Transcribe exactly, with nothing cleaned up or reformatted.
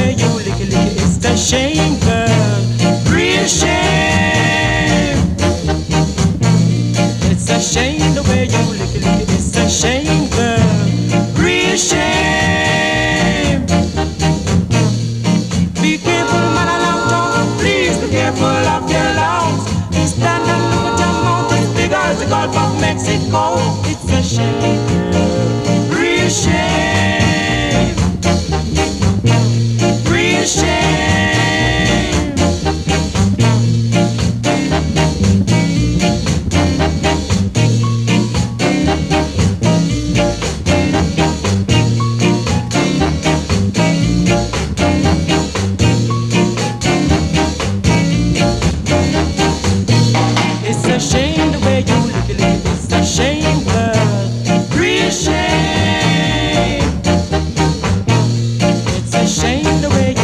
way you lick it, lick it. It's a shame, girl. Real shame. It's a shame the way you lick it, lick it. It's a shame, girl. Real shame. Be careful, man, along tongue. Please be careful of your lungs. You stand and look at your mountains big as the Gulf of Mexico. It's a shame, girl. Real shame. Real shame. It's a shame the way you lick it, lick it. It's a shame, girl. Real shame. It's a shame the way you